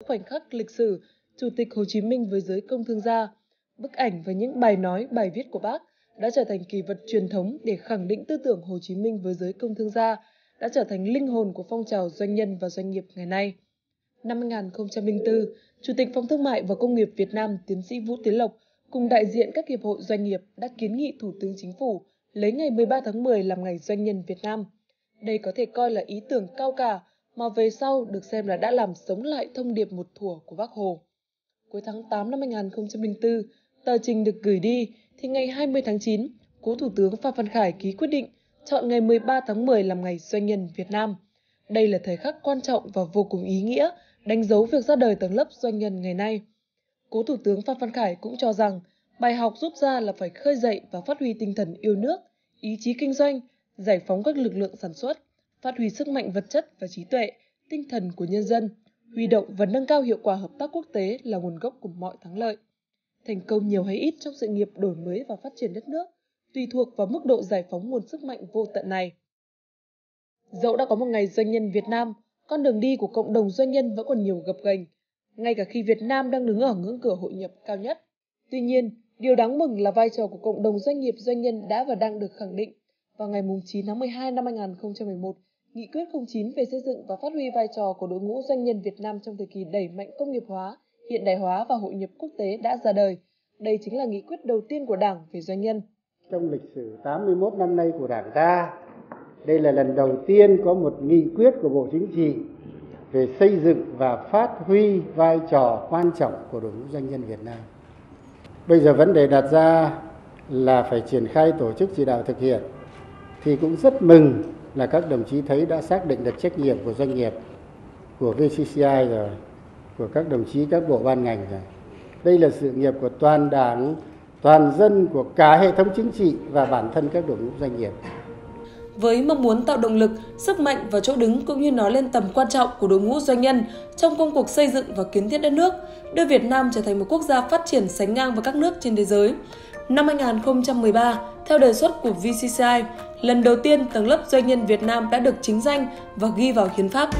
khoảnh khắc lịch sử Chủ tịch Hồ Chí Minh với giới công thương gia. Bức ảnh và những bài nói, bài viết của Bác đã trở thành kỷ vật truyền thống để khẳng định tư tưởng Hồ Chí Minh với giới công thương gia, đã trở thành linh hồn của phong trào doanh nhân và doanh nghiệp ngày nay. Năm 2004, Chủ tịch Phòng Thương mại và Công nghiệp Việt Nam tiến sĩ Vũ Tiến Lộc cùng đại diện các hiệp hội doanh nghiệp đã kiến nghị Thủ tướng Chính phủ lấy ngày 13 tháng 10 làm ngày doanh nhân Việt Nam. Đây có thể coi là ý tưởng cao cả mà về sau được xem là đã làm sống lại thông điệp một thuở của Bác Hồ. Cuối tháng 8 năm 2004, tờ trình được gửi đi thì ngày 20 tháng 9, cố Thủ tướng Phan Văn Khải ký quyết định chọn ngày 13 tháng 10 làm ngày doanh nhân Việt Nam. Đây là thời khắc quan trọng và vô cùng ý nghĩa, đánh dấu việc ra đời tầng lớp doanh nhân ngày nay. Cố Thủ tướng Phan Văn Khải cũng cho rằng bài học rút ra là phải khơi dậy và phát huy tinh thần yêu nước, ý chí kinh doanh, giải phóng các lực lượng sản xuất, phát huy sức mạnh vật chất và trí tuệ, tinh thần của nhân dân, huy động và nâng cao hiệu quả hợp tác quốc tế là nguồn gốc của mọi thắng lợi. Thành công nhiều hay ít trong sự nghiệp đổi mới và phát triển đất nước tùy thuộc vào mức độ giải phóng nguồn sức mạnh vô tận này. Dẫu đã có một ngày doanh nhân Việt Nam, con đường đi của cộng đồng doanh nhân vẫn còn nhiều gập ghềnh, ngay cả khi Việt Nam đang đứng ở ngưỡng cửa hội nhập cao nhất. Tuy nhiên, điều đáng mừng là vai trò của cộng đồng doanh nghiệp doanh nhân đã và đang được khẳng định. Vào ngày 9 tháng 12 năm 2011, Nghị quyết 09 về xây dựng và phát huy vai trò của đội ngũ doanh nhân Việt Nam trong thời kỳ đẩy mạnh công nghiệp hóa, hiện đại hóa và hội nhập quốc tế đã ra đời. Đây chính là nghị quyết đầu tiên của Đảng về doanh nhân. Trong lịch sử 81 năm nay của Đảng ta, đây là lần đầu tiên có một nghị quyết của Bộ Chính trị về xây dựng và phát huy vai trò quan trọng của đội ngũ doanh nhân Việt Nam. Bây giờ vấn đề đặt ra là phải triển khai tổ chức chỉ đạo thực hiện, thì cũng rất mừng là các đồng chí thấy đã xác định được trách nhiệm của doanh nghiệp, của VCCI rồi, của các đồng chí các bộ ban ngành rồi. Đây là sự nghiệp của toàn Đảng, toàn dân, của cả hệ thống chính trị và bản thân các đội ngũ doanh nghiệp. Với mong muốn tạo động lực, sức mạnh và chỗ đứng cũng như nói lên tầm quan trọng của đội ngũ doanh nhân trong công cuộc xây dựng và kiến thiết đất nước, đưa Việt Nam trở thành một quốc gia phát triển sánh ngang với các nước trên thế giới. Năm 2013, theo đề xuất của VCCI, lần đầu tiên tầng lớp doanh nhân Việt Nam đã được chính danh và ghi vào hiến pháp.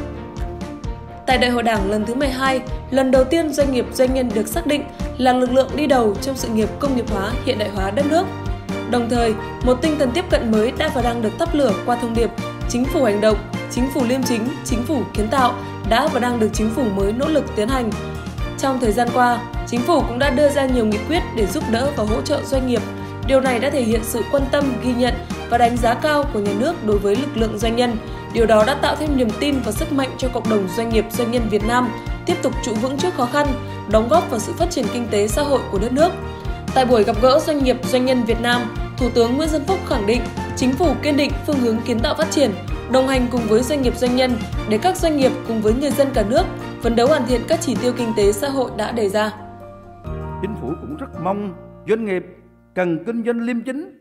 Tại Đại hội Đảng lần thứ 12, lần đầu tiên doanh nghiệp doanh nhân được xác định là lực lượng đi đầu trong sự nghiệp công nghiệp hóa, hiện đại hóa đất nước. Đồng thời, một tinh thần tiếp cận mới đã và đang được thắp lửa qua thông điệp Chính phủ hành động, Chính phủ liêm chính, Chính phủ kiến tạo đã và đang được Chính phủ mới nỗ lực tiến hành. Trong thời gian qua, Chính phủ cũng đã đưa ra nhiều nghị quyết để giúp đỡ và hỗ trợ doanh nghiệp. Điều này đã thể hiện sự quan tâm, ghi nhận và đánh giá cao của nhà nước đối với lực lượng doanh nhân. Điều đó đã tạo thêm niềm tin và sức mạnh cho cộng đồng doanh nghiệp doanh nhân Việt Nam tiếp tục trụ vững trước khó khăn, đóng góp vào sự phát triển kinh tế xã hội của đất nước. Tại buổi gặp gỡ doanh nghiệp doanh nhân Việt Nam, Thủ tướng Nguyễn Xuân Phúc khẳng định Chính phủ kiên định phương hướng kiến tạo phát triển, đồng hành cùng với doanh nghiệp doanh nhân để các doanh nghiệp cùng với người dân cả nước phấn đấu hoàn thiện các chỉ tiêu kinh tế xã hội đã đề ra. Chính phủ cũng rất mong doanh nghiệp cần kinh doanh liêm chính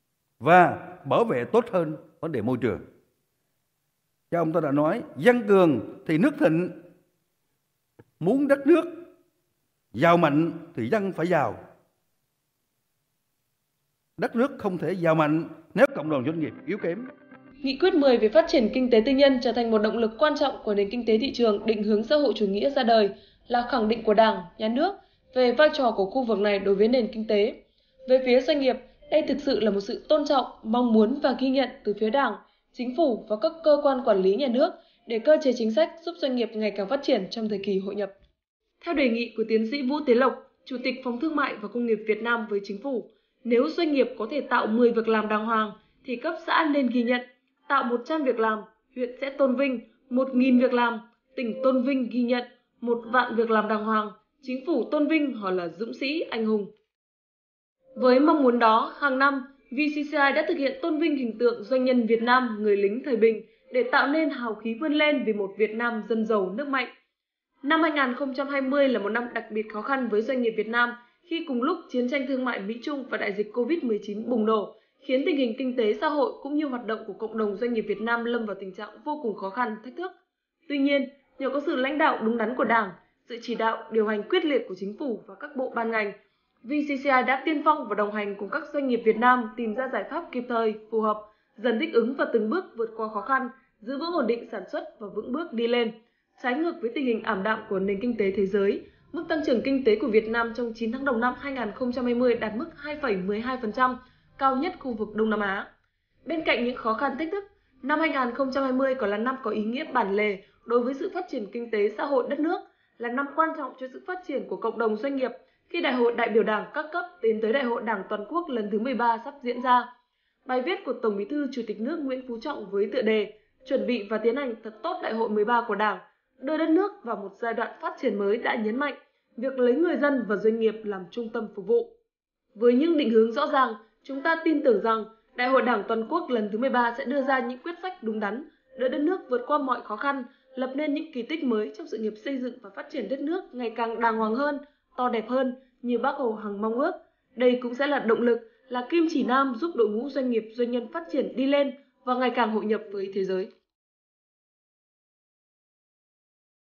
và bảo vệ tốt hơn vấn đề môi trường. Cha ông ta đã nói, dân cường thì nước thịnh, muốn đất nước giàu mạnh thì dân phải giàu. Đất nước không thể giàu mạnh nếu cộng đồng doanh nghiệp yếu kém. Nghị quyết 10 về phát triển kinh tế tư nhân trở thành một động lực quan trọng của nền kinh tế thị trường định hướng xã hội chủ nghĩa ra đời, là khẳng định của Đảng, Nhà nước về vai trò của khu vực này đối với nền kinh tế. Về phía doanh nghiệp, đây thực sự là một sự tôn trọng, mong muốn và ghi nhận từ phía Đảng, Chính phủ và các cơ quan quản lý nhà nước để cơ chế chính sách giúp doanh nghiệp ngày càng phát triển trong thời kỳ hội nhập. Theo đề nghị của tiến sĩ Vũ Tiến Lộc, Chủ tịch Phòng Thương mại và Công nghiệp Việt Nam với Chính phủ, nếu doanh nghiệp có thể tạo 10 việc làm đàng hoàng thì cấp xã nên ghi nhận, tạo 100 việc làm, huyện sẽ tôn vinh 1.000 việc làm, tỉnh tôn vinh ghi nhận 1.000.000 việc làm đàng hoàng, Chính phủ tôn vinh họ là dũng sĩ, anh hùng. Với mong muốn đó, hàng năm, VCCI đã thực hiện tôn vinh hình tượng doanh nhân Việt Nam, người lính thời bình để tạo nên hào khí vươn lên vì một Việt Nam dân giàu nước mạnh. Năm 2020 là một năm đặc biệt khó khăn với doanh nghiệp Việt Nam khi cùng lúc chiến tranh thương mại Mỹ-Trung và đại dịch Covid-19 bùng nổ, khiến tình hình kinh tế xã hội cũng như hoạt động của cộng đồng doanh nghiệp Việt Nam lâm vào tình trạng vô cùng khó khăn, thách thức. Tuy nhiên, nhờ có sự lãnh đạo đúng đắn của Đảng, sự chỉ đạo, điều hành quyết liệt của Chính phủ và các bộ ban ngành, VCCI đã tiên phong và đồng hành cùng các doanh nghiệp Việt Nam tìm ra giải pháp kịp thời, phù hợp, dần thích ứng và từng bước vượt qua khó khăn, giữ vững ổn định sản xuất và vững bước đi lên. Trái ngược với tình hình ảm đạm của nền kinh tế thế giới, mức tăng trưởng kinh tế của Việt Nam trong 9 tháng đầu năm 2020 đạt mức 2,12%, cao nhất khu vực Đông Nam Á. Bên cạnh những khó khăn thách thức, năm 2020 còn là năm có ý nghĩa bản lề đối với sự phát triển kinh tế xã hội đất nước, là năm quan trọng cho sự phát triển của cộng đồng doanh nghiệp khi Đại hội đại biểu Đảng các cấp tiến tới Đại hội Đảng toàn quốc lần thứ 13 sắp diễn ra. Bài viết của Tổng Bí thư Chủ tịch nước Nguyễn Phú Trọng với tựa đề "Chuẩn bị và tiến hành thật tốt Đại hội 13 của Đảng, đưa đất nước vào một giai đoạn phát triển mới" đã nhấn mạnh việc lấy người dân và doanh nghiệp làm trung tâm phục vụ. Với những định hướng rõ ràng, chúng ta tin tưởng rằng Đại hội Đảng toàn quốc lần thứ 13 sẽ đưa ra những quyết sách đúng đắn, đưa đất nước vượt qua mọi khó khăn, lập nên những kỳ tích mới trong sự nghiệp xây dựng và phát triển đất nước ngày càng đàng hoàng hơn, to đẹp hơn như Bác Hồ hằng mong ước. Đây cũng sẽ là động lực, là kim chỉ nam giúp đội ngũ doanh nghiệp doanh nhân phát triển đi lên và ngày càng hội nhập với thế giới.